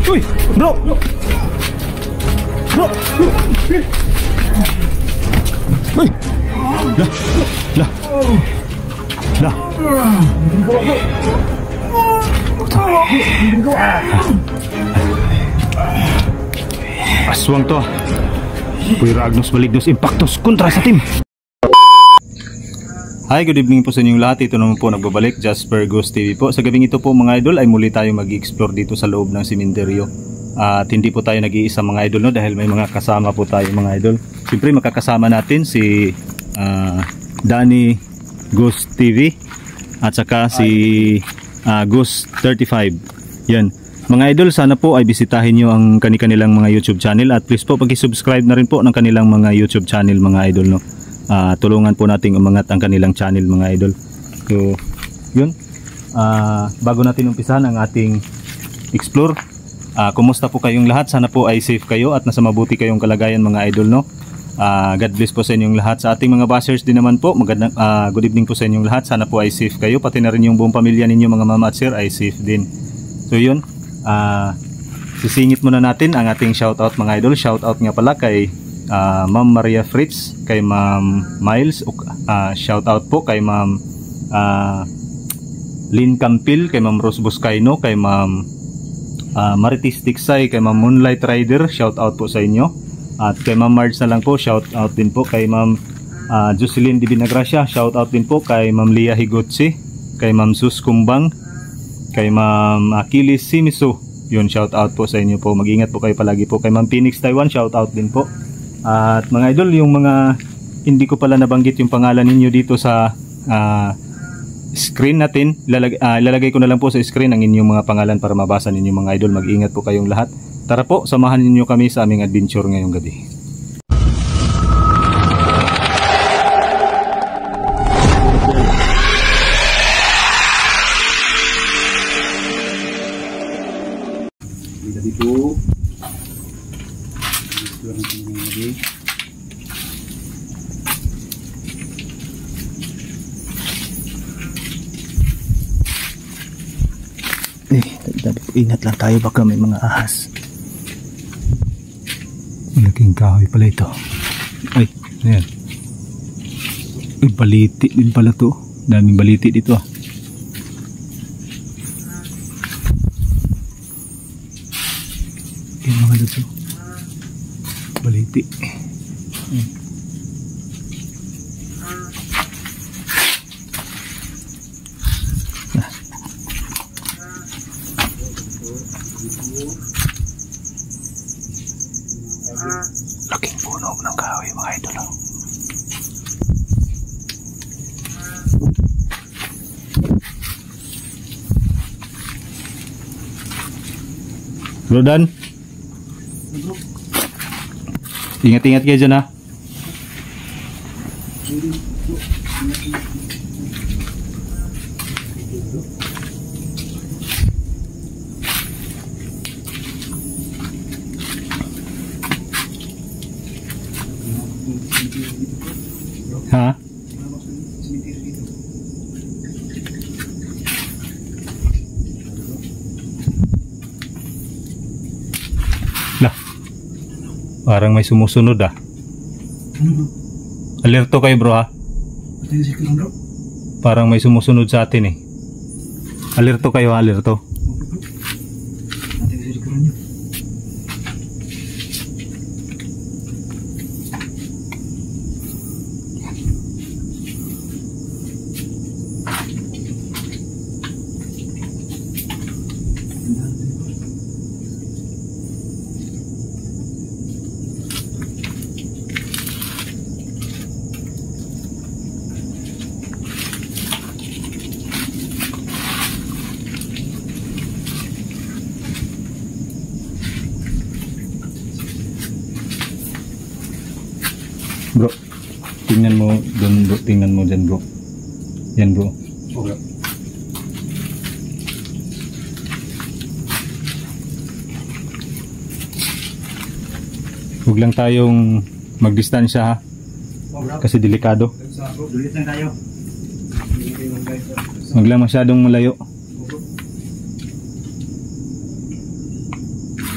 Uy, bro. Bro. Uy. Lah. Lah. Lah. Aswang to. Puira Agnus Malignos Impactus kontra sa team. Hi, good evening po sa inyong lahat. Ito naman po nagbabalik, Jasper Ghost TV po. Sa gabing ito po mga idol ay muli tayo mag-explore dito sa loob ng sementeryo. At hindi po tayo nag-iisa mga idol, no, dahil may mga kasama po tayo mga idol. Siyempre makakasama natin si Danny Ghost TV at saka si Ghost 35. Yan. Mga idol, sana po ay bisitahin nyo ang kanilang mga YouTube channel at please po pag-subscribe na rin po ng kanilang mga YouTube channel mga idol, no. Tulungan po nating umangat ang kanilang channel mga idol. So, yun. Bago natin umpisahan ang ating explore, kumusta po kayong lahat? Sana po ay safe kayo at nasa mabuti kayong kalagayan mga idol, no? God bless po sa inyong lahat. Sa ating mga bashers din naman po, good evening po sa inyong lahat. Sana po ay safe kayo, pati na rin yung buong pamilya ninyo mga mama at sir ay safe din. So yun, sisingit muna natin ang ating shoutout mga idol. Shoutout nga pala kay Ma'am Maria Fritz, kay Ma'am Miles, shoutout po kay Ma'am Lynn Campil, kay Ma'am Rose Buscaino, kay Ma'am Maritis Tiksay, kay Ma'am Moonlight Rider, shoutout po sa inyo. At kay Ma'am Marge na lang po, shoutout din po kay Ma'am Jocelyn Di Binagracia, shoutout din po kay Ma'am Lia Higotsi, kay Ma'am Sus Kumbang, kay Ma'am Achilles Simisu, yun, shoutout po sa inyo po. Mag-ingat po kayo palagi po. Kay Ma'am Phoenix Taiwan, shoutout din po. At mga idol, yung mga hindi ko pala nabanggit yung pangalan ninyo dito sa screen natin, ilalagay ko na lang po sa screen ang inyong mga pangalan para mabasa ninyo mga idol. Mag-ingat po kayong lahat. Tara po, samahan ninyo kami sa aming adventure ngayong gabi. Dito ingat lang tayo, baka may mga ahas. Malaking kahoy pala ito. Ay, ayan. Ay, baliti din pala to. Daming baliti dito. Yung mga dito. Baliti. Laking puno ng kahoy mga idol. Rodan, ingat-ingat kayo dyan ha. Ha? Lah, parang may sumusunod ah. Alerto kayo bro ha. Parang may sumusunod sa atin eh. Alerto kayo, alerto. Bro, tingnan mo doon bro, tingnan mo dyan bro. Yan bro. Okay. Huwag lang tayong magdistansya ha. Kasi delikado. Dulit lang tayo. Huwag lang masyadong malayo.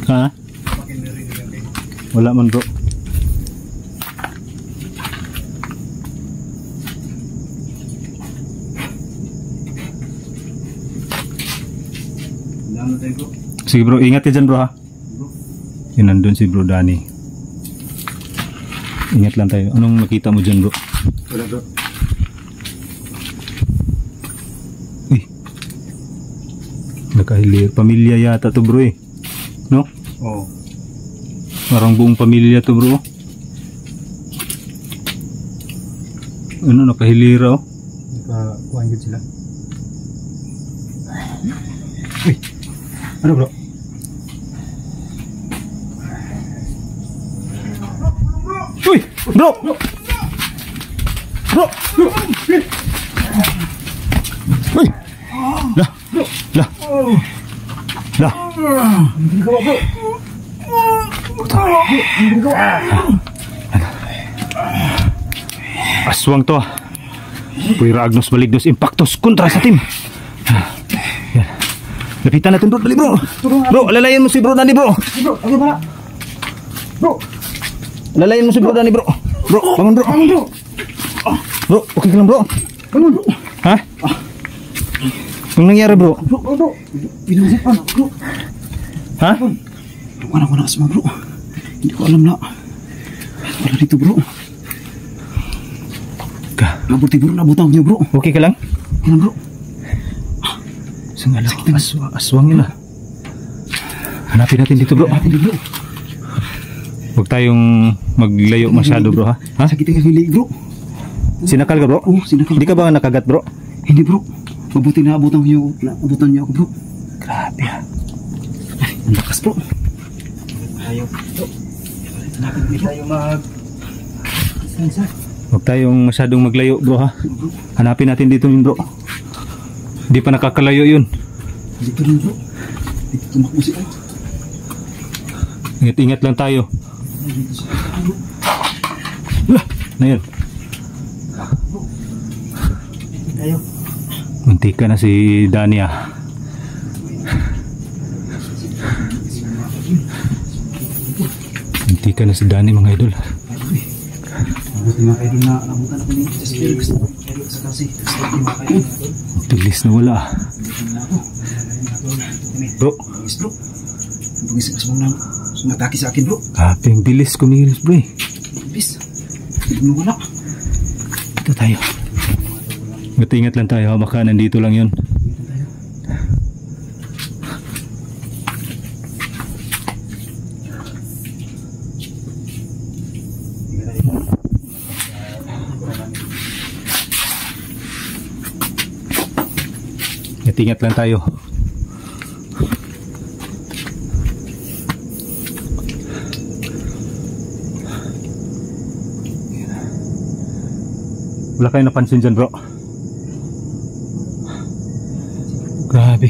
Ha? Wala man bro. Sige bro, ingat ka dyan bro ha. Yun, nandun si bro Danny. Ingat lang tayo. Anong nakita mo dyan bro? Wala bro. Uy, nakahilir. Pamilya yata to bro eh. No? Oo. Parang buong pamilya to bro. Ano, nakahilira oh. Nakakuha yun sila. Uy, ano bro? Uy, bro! Bro! Uy! Lah! Lah! Lah! Aswang to. Puira Agnos Balignos Impactos kontra sa team. Yan. Lapitan natin bro, dali bro. Bro, alalayan mo si bro Dani bro. Bro, ano ba? Bro! Alalayan mo si bro Dani bro. Bro, bangun bro. Bangun bro! Bro, okay ka lang bro. Bangun bro! Ha? Anong nangyari bro? Bro, bro! Pinusip ka na bro. Ha? Bukan ako na asma bro. Hindi ko alam na. Wala dito bro. Mabuti bro, nabutang niyo bro. Okay ka lang? Yan bro. Sangala, aswang yun ah. Hanapin natin dito bro. Hanapin dito bro. Huwag tayong maglayo masyado bro ha. Ha? Sakitin ka hilig bro. Sinakal ka bro? Oo, sinakal. Hindi ka ba nakagat bro? Hindi bro. Mabuti na abutan niyo ako bro. Grabe ha. Ay, ang lakas bro. Tayo bro. Hanapin dito tayo Huwag tayong masyadong maglayo bro ha. Hanapin natin dito yun bro. Hindi pa nakakalayo yun. Dito rin bro. Dito tumakbo si ano. Ingat-ingat lang tayo. Wala, na yun. Tayo. Muntika na si Dania. Muntika na si Dani mga idol. Mabuti mga kaidol na nabutan ako dito sa Felix. Sa kasi. Mga kaidol. Tilis na wala. Bro. Bilis bro. Pag-isip ka sa mga sumataki sa akin bro. Kapeng bilis kumilos bro eh. Bilis. Hindi mo wala. Ito tayo. Ingat lang tayo. Baka nandito lang yun. Ingat lang tayo. Wala kayong napansin dyan bro. Grabe.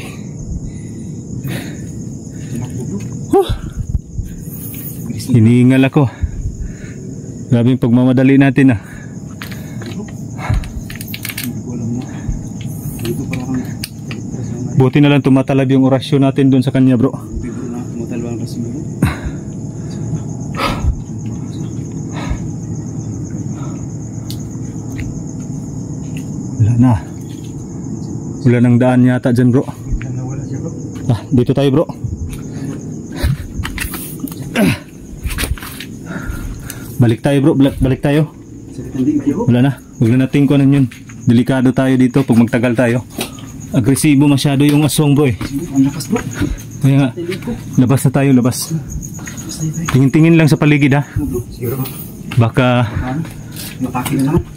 Hinihingal ako. Grabe yung pagmamadali natin ah. Buti na lang tumatalab yung orasyon natin doon sa kanya bro. Wala na. Wala nang daan yata dyan bro. Ah, dito tayo bro. Balik tayo bro, balik tayo. Wala na, huwag na natin kunan yun. Delikado tayo dito pag magtagal tayo. Agresibo masyado yung aswang bro eh. Ang lakas bro. Kaya nga, labas na tayo, labas. Tingin-tingin lang sa paligid ha. Baka matake na naman.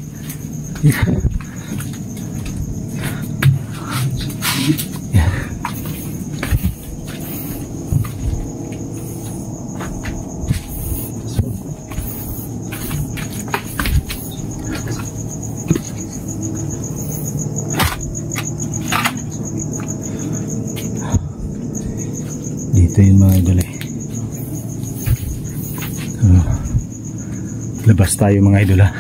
Dito yung mga idol eh. Labas tayo mga idol ha.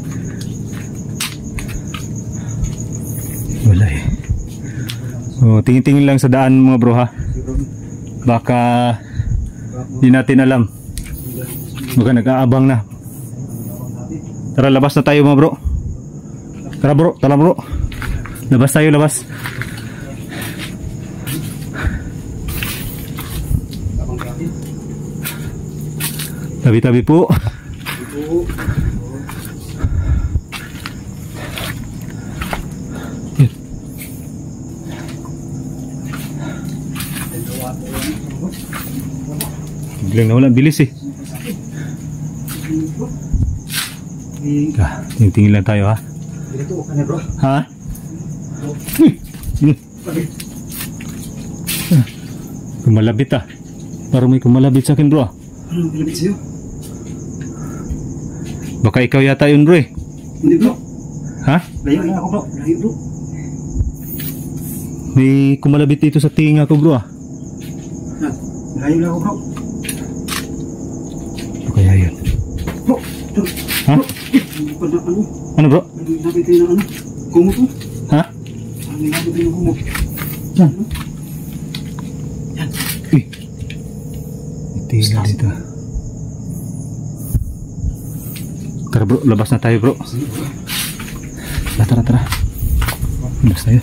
Wala eh. Tingin-tingin lang sa daan mga bro ha. Baka Hindi natin alam. Baka nag-aabang na. Tara, labas na tayo mga bro. Tara bro, tara bro. Labas tayo, labas. Tabi-tabi po. Biglang nawala, bilis eh. Tingin lang tayo ha. Ha? Kumalabit ah. Parang may kumalabit sa akin bro. Ano malapit sa'yo? Baka ikaw yata yun bro eh. Hindi bro. Ha? Layo lang ako bro. Layo bro. May kumalabit dito sa tinga ko bro ah. Layo lang ako bro. Ano kaya yun? Bro. Ha? Ano? Ano bro? Nabit tayo na ano? Kumot mo? Ha? Nabit tayo na kumot. Yan. Uy. Tinga dito. Tara bro, labas na tayo bro. Tara, tara. Labas tayo.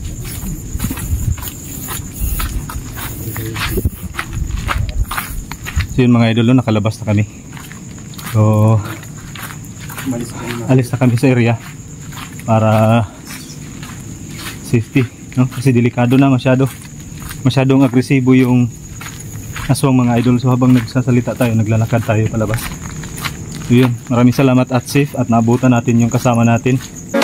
So yun mga idol, nakalabas na kami. So alis na kami sa area para safety, no? Kasi delikado na masyadong agresibo yung aswang mga idol. So habang nagsasalita tayo, naglalakad tayo palabas. So yun, maraming salamat at safe at naabutan natin yung kasama natin.